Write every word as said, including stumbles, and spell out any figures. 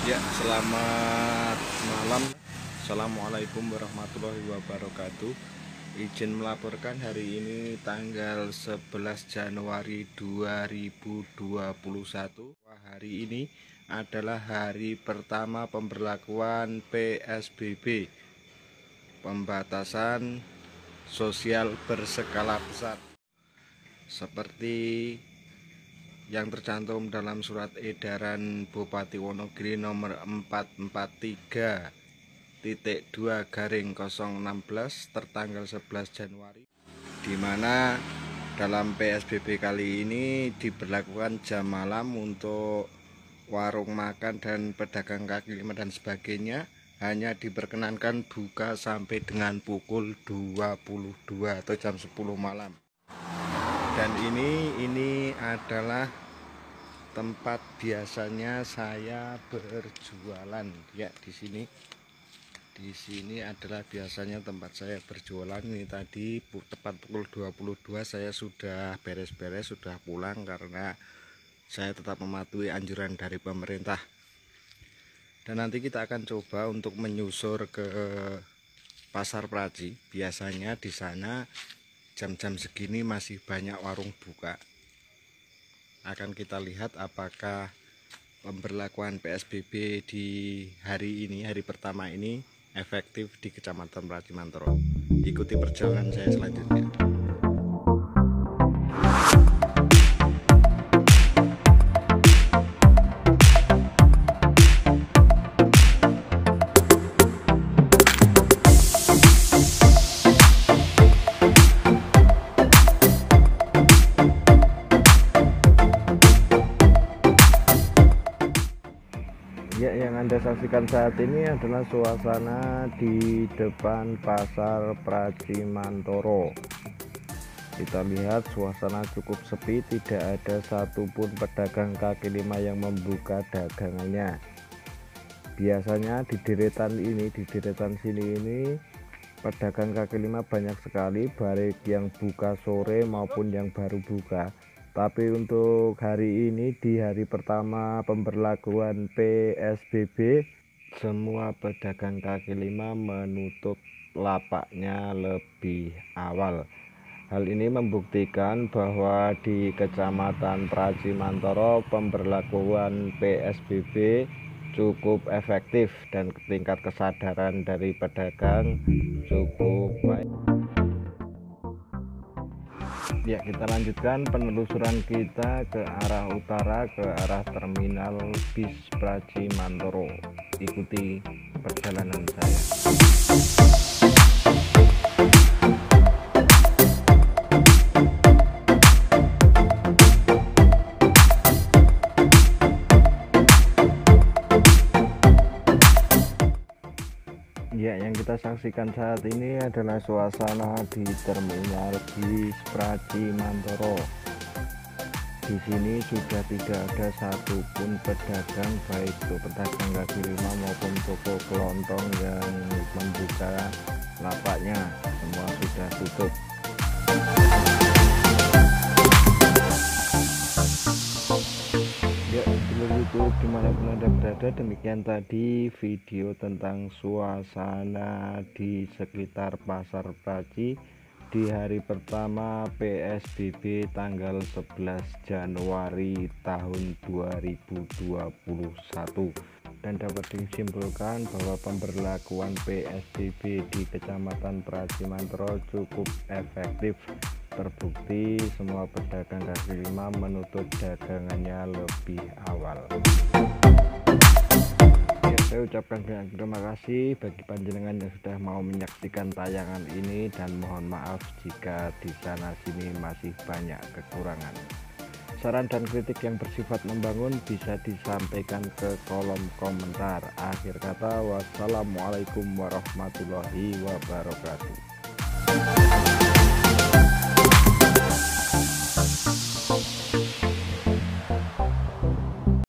Ya, selamat malam. Assalamualaikum warahmatullahi wabarakatuh. Izin melaporkan hari ini tanggal sebelas Januari dua ribu dua puluh satu. Hari ini adalah hari pertama pemberlakuan P S B B, pembatasan sosial berskala besar, seperti yang tercantum dalam surat edaran Bupati Wonogiri nomor empat ratus empat puluh tiga titik dua garing nol enam belas tertanggal sebelas Januari, di mana dalam P S B B kali ini diberlakukan jam malam untuk warung makan dan pedagang kaki lima dan sebagainya hanya diperkenankan buka sampai dengan pukul dua puluh dua atau jam sepuluh malam. Dan ini ini adalah tempat biasanya saya berjualan ya. Di sini di sini adalah biasanya tempat saya berjualan. Ini tadi tepat pukul dua puluh dua saya sudah beres-beres, sudah pulang karena saya tetap mematuhi anjuran dari pemerintah. Dan nanti kita akan coba untuk menyusur ke Pasar Praji. Biasanya di sana jam-jam segini masih banyak warung buka. Akan kita lihat apakah pemberlakuan P S B B di hari ini, hari pertama ini efektif di Kecamatan Praji Mantoro. Ikuti perjalanan saya selanjutnya. Ya, yang Anda saksikan saat ini adalah suasana di depan Pasar Praji Mantoro. Kita lihat suasana cukup sepi, tidak ada satupun pedagang kaki lima yang membuka dagangannya. Biasanya di deretan ini, di deretan sini ini pedagang kaki lima banyak sekali, baik yang buka sore maupun yang baru buka. Tapi untuk hari ini, di hari pertama pemberlakuan P S B B, semua pedagang kaki lima menutup lapaknya lebih awal. Hal ini membuktikan bahwa di Kecamatan Praji Mantoro pemberlakuan P S B B cukup efektif dan tingkat kesadaran dari pedagang cukup baik. Ya, kita lanjutkan penelusuran kita ke arah utara, ke arah terminal bis Praji Mantoro. Ikuti perjalanan saya. Ya, yang kita saksikan saat ini adalah suasana di terminal bis Praji Mantoro. Di sini sudah tidak ada satupun pedagang, baik itu pedagang kaki lima maupun toko kelontong yang membuka lapaknya, semua sudah tutup. Ya, seluruh YouTube dimanapun Anda berada, demikian tadi video tentang suasana di sekitar Pasar Praji di hari pertama P S B B tanggal sebelas Januari tahun dua ribu dua puluh satu. Dan dapat disimpulkan bahwa pemberlakuan P S B B di Kecamatan Praji Mantoro cukup efektif. Terbukti semua pedagang kaki lima menutup dagangannya lebih awal. Ya, saya ucapkan terima kasih bagi panjenengan yang sudah mau menyaksikan tayangan ini, dan mohon maaf jika di sana sini masih banyak kekurangan. Saran dan kritik yang bersifat membangun bisa disampaikan ke kolom komentar. Akhir kata, wassalamualaikum warahmatullahi wabarakatuh.